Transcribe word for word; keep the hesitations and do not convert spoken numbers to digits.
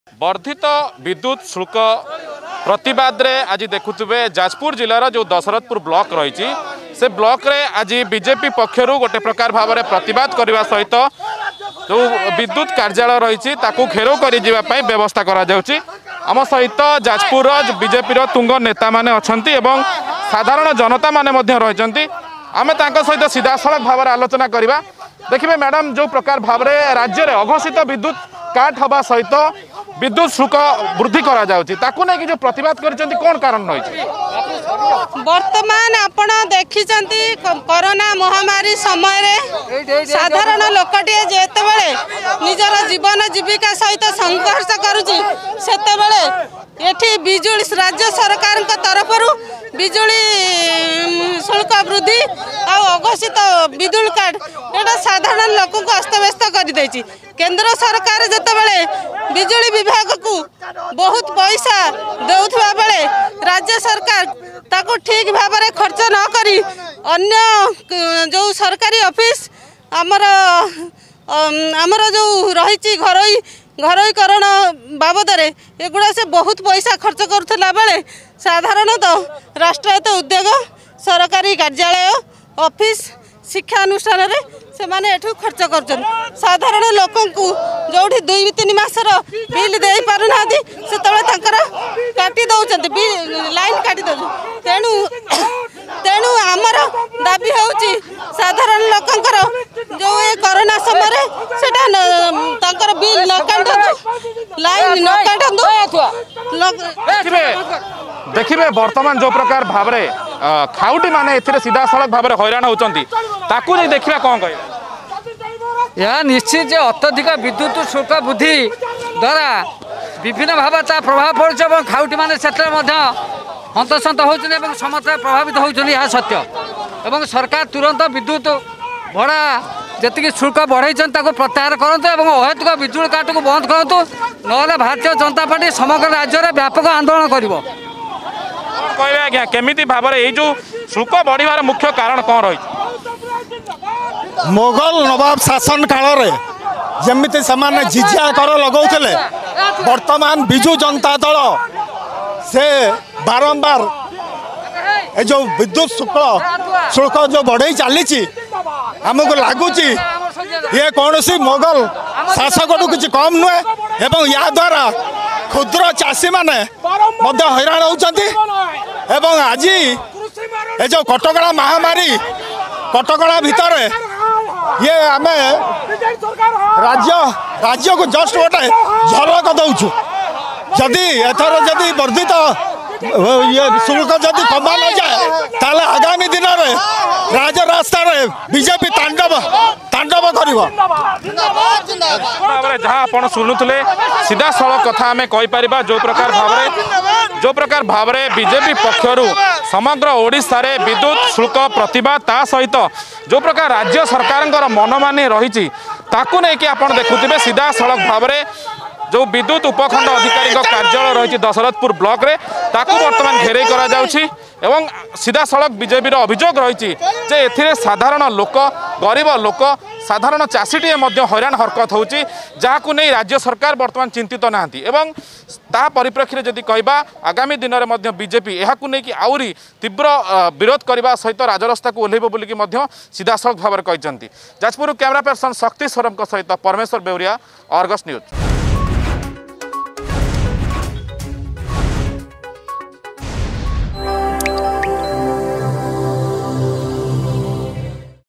वर्धित विद्युत शुल्क प्रतिवाद रे आज देखुवे जाजपुर जिलार जो दशरथपुर ब्लॉक रही से ब्लॉक रे आज बीजेपी पक्षर गोटे प्रकार भाव में प्रतिवाद करने सहित जो विद्युत कार्यालय रही घेराव कर व्यवस्था करा जाउची। आम सहित जाजपुर बीजेपी तुंग नेता माने अछंती एवं साधारण जनता माने मध्य रहिचंती। आमे तांका सहित सीधासलख भाव में आलोचना करबा। देखिए मैडम जो प्रकार भाव में राज्य में अघोषित विद्युत काट हवा सहित विद्युत शुल्क वृद्धि करा जाउची ताकू नै कि जो प्रतिवाद करचंती कोन कारण रही वर्तमान आपण देखिचंती कोरोना महामारी समय रे साधारण लोकटिए जेते बेले निजर जीवन जीविका सहित संघर्ष करूची सेते बेले एठी बिजुली राज्य सरकार तरफ बिजुली शुल्क वृद्धि और अघोषित विद्युत कार्ड एटा साधारण लोक को अस्तव्यस्त कर देछि। केंद्र सरकार जते बेले बिजुली विभाग को बहुत पैसा देउथबा बेले राज्य सरकार ताको ठीक भाव में खर्च न करी अन्य जो सरकारी ऑफिस आमर आमर जो रही घरोई घरोईकरण बाबद एगुड़ा से बहुत पैसा खर्च करुला बेले साधारणतः राष्ट्रायत्त उद्योग सरकारी कार्यालय ऑफिस शिक्षा अनुष्ठान से माने एठू खर्च कर साधारण लोक जो दुई तीन मासर बिल दे पारना से काटी दौरान लाइन काटी दौ तेणु तेणु आमर दाबी होची साधारण लोकंकर जो ये कोरोना समय से बिल न काटू लाइन न काटू। देखिए वर्तमान जो प्रकार भाव में खाउटी माने एथिरे सीधा सड़क भाव में हैरान होचंती ताकू नहीं देखिबा कोन कहि यह निश्चित जे अत्यधिक विद्युत शुल्क वृद्धि द्वारा विभिन्न भाव ता प्रभाव पड़छ और खाउटी माने क्षेत्र में हंतसंत होचने और समस्त प्रभावित होचनी यह सत्य एवं सरकार तुरंत विद्युत भड़ा जी शुल्क बढ़ाई प्रत्याहार करूँ और अहेतुक विद्युत काट को बंद करूँ ना भारतीय जनता पार्टी समग्र राज्य में व्यापक आंदोलन कर कहबे आज्ञा केमिति भाव में ये जो शुल्क बढ़िबार मुख्य कारण कौन रही मोगल नवाब शासन काल रे जमिति समान जिजिया कर लगाउथले वर्तमान बिजु जनता दल से बारंबार ए जो विद्युत शुल्क शुल्क जो बढ़ई चली आमको लगुच ये कौन सी मोगल शासक किसी कम नुहे एवं या द्वारा क्षुद्र चाषी माने हैरान होती एवं आज ये जो कटकणा महामारी कटकणा भितर ये आम राज्य राज्य को जस्ट गोटे झलक दौचु जदि एथर जदि वर्धित ये शुल्क जदि कमा न जाए ताले आगामी दिन में राज रास्ता बीजेपी तांडव तांडव कर जहाँ आप शुणुले सीधा सड़क कथा आम कहीपर जो प्रकार भाव में जो प्रकार भाव में बीजेपी पक्षर समग्र ओडिशा रे विद्युत शुल्क प्रतिवाद ता सहित जो प्रकार राज्य सरकार मनमानी रही ताकू नहीं कि आप देखुवे सीधा सड़क भाव में जो विद्युत उपखंड अधिकारी कार्यालय रही दशरथपुर ब्लॉक रे ताकू वर्तमान घेरे करा जाउछि एवं सीधा सड़क बीजेपी अभियोग रही जे साधारण लोक गरीब लोक साधारण चाषीटीए हैरान हरकत होची जहां नहीं राज्य सरकार वर्तमान चिंतित नहांती एवं ता परिप्रेक्षी जदि कहबा आगामी दिन में बीजेपी यहाकू नहीं कि आउरी तीव्र विरोध करने सहित राजरास्ता को ओह्लैब बोलिकी सीधा सड़क भाव में कहते। जाजपुर कैमरा पर्सन शक्ति स्वरम सहित परमेश्वर बेउरिया, अर्गस न्यूज।